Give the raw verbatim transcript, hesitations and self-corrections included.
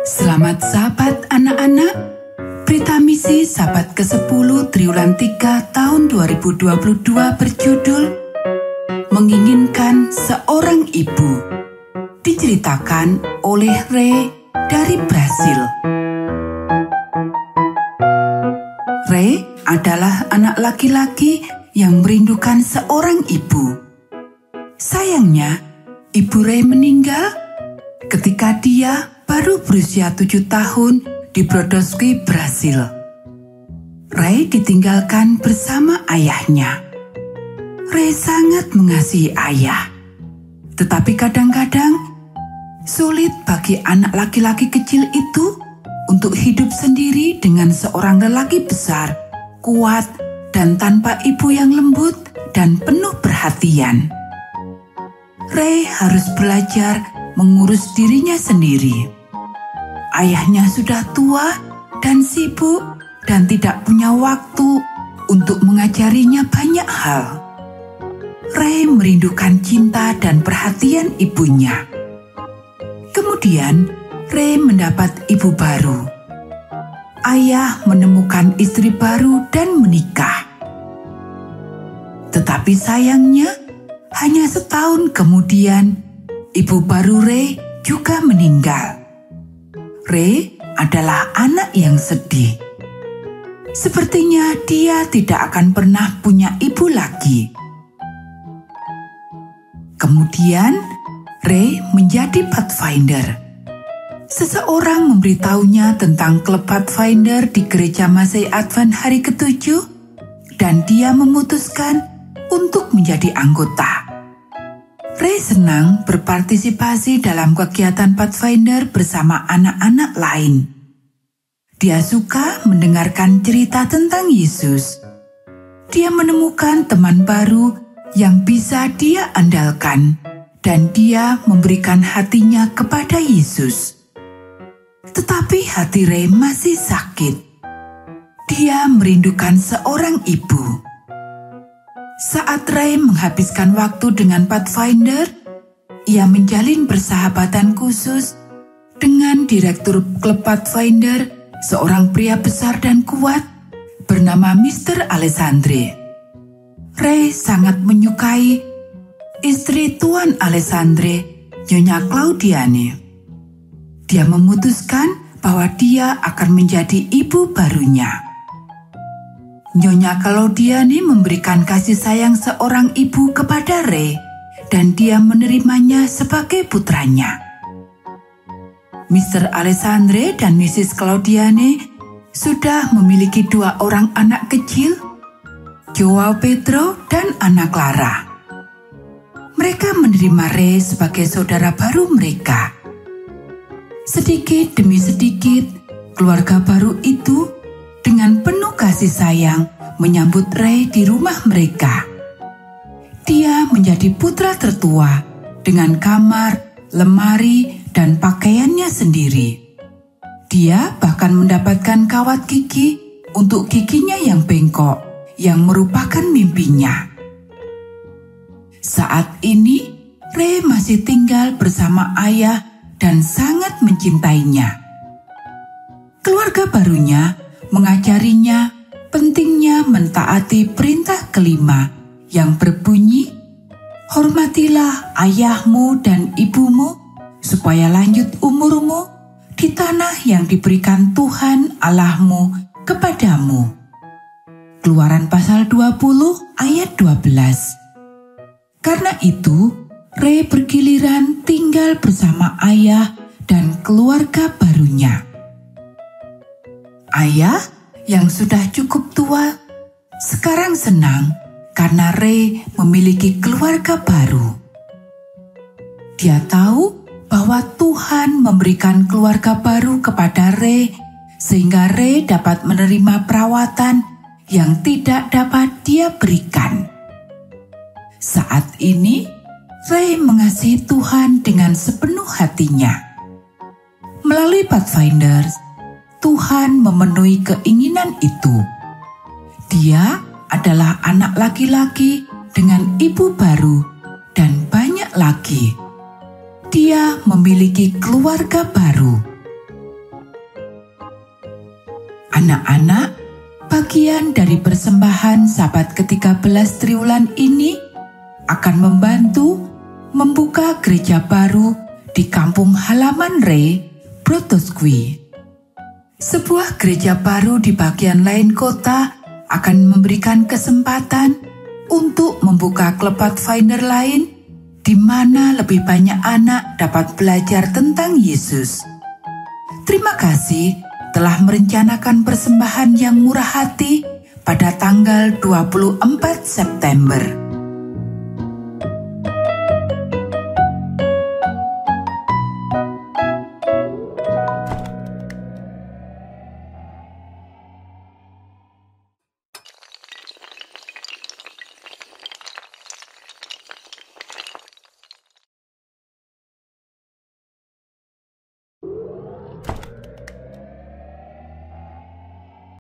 Selamat sahabat anak-anak, berita misi sahabat kesepuluh triwulan tiga tahun dua ribu dua puluh dua berjudul Menginginkan Seorang Ibu, diceritakan oleh Ray dari Brasil. Ray adalah anak laki-laki yang merindukan seorang ibu. Sayangnya, ibu Ray meninggal ketika dia baru berusia tujuh tahun di Brodowski, Brasil. Ray ditinggalkan bersama ayahnya. Ray sangat mengasihi ayah. Tetapi kadang-kadang sulit bagi anak laki-laki kecil itu untuk hidup sendiri dengan seorang lelaki besar, kuat, dan tanpa ibu yang lembut dan penuh perhatian. Ray harus belajar mengurus dirinya sendiri. Ayahnya sudah tua dan sibuk dan tidak punya waktu untuk mengajarinya banyak hal. Ray merindukan cinta dan perhatian ibunya. Kemudian, Ray mendapat ibu baru. Ayah menemukan istri baru dan menikah. Tetapi sayangnya, hanya setahun kemudian, ibu baru Ray juga meninggal. Ray adalah anak yang sedih. Sepertinya dia tidak akan pernah punya ibu lagi. Kemudian, Ray menjadi Pathfinder. Seseorang memberitahunya tentang klub Pathfinder di gereja Masai Advent hari ketujuh, dan dia memutuskan untuk menjadi anggota. Ray senang berpartisipasi dalam kegiatan Pathfinder bersama anak-anak lain. Dia suka mendengarkan cerita tentang Yesus. Dia menemukan teman baru yang bisa dia andalkan, dan dia memberikan hatinya kepada Yesus. Tetapi hati Ray masih sakit. Dia merindukan seorang ibu. Saat Ray menghabiskan waktu dengan Pathfinder, ia menjalin persahabatan khusus dengan direktur klub Pathfinder, seorang pria besar dan kuat bernama mister Alessandre. Ray sangat menyukai istri Tuan Alessandre, Nyonya Claudiane. Dia memutuskan bahwa dia akan menjadi ibu barunya. Nyonya Claudiane memberikan kasih sayang seorang ibu kepada Ray, dan dia menerimanya sebagai putranya. mister Alessandre dan missus Claudiane sudah memiliki dua orang anak kecil, Joao Pedro dan Ana Clara. Mereka menerima Ray sebagai saudara baru mereka. Sedikit demi sedikit, keluarga baru itu dengan penuh kasih sayang menyambut Ray di rumah mereka. Dia menjadi putra tertua dengan kamar, lemari, dan pakaiannya sendiri. Dia bahkan mendapatkan kawat gigi untuk giginya yang bengkok, yang merupakan mimpinya. Saat ini, Ray masih tinggal bersama ayah dan sangat mencintainya. Keluarga barunya mengajarinya pentingnya mentaati perintah kelima yang berbunyi, "Hormatilah ayahmu dan ibumu supaya lanjut umurmu di tanah yang diberikan Tuhan Allahmu kepadamu." Keluaran pasal dua puluh ayat dua belas. Karena itu, Ray bergiliran tinggal bersama ayah dan keluarga barunya. Ayah yang sudah cukup tua sekarang senang karena Ray memiliki keluarga baru. Dia tahu bahwa Tuhan memberikan keluarga baru kepada Ray sehingga Ray dapat menerima perawatan yang tidak dapat dia berikan. Saat ini, Ray mengasihi Tuhan dengan sepenuh hatinya. Melalui Pathfinder, Tuhan memenuhi keinginan itu. Dia adalah anak laki-laki dengan ibu baru dan banyak lagi. Dia memiliki keluarga baru. Anak-anak, bagian dari persembahan Sabat ketiga belas triwulan ini akan membantu membuka gereja baru di kampung halaman Ray, Brotosqui. Sebuah gereja baru di bagian lain kota akan memberikan kesempatan untuk membuka klub Pathfinder lain di mana lebih banyak anak dapat belajar tentang Yesus. Terima kasih telah merencanakan persembahan yang murah hati pada tanggal dua puluh empat September.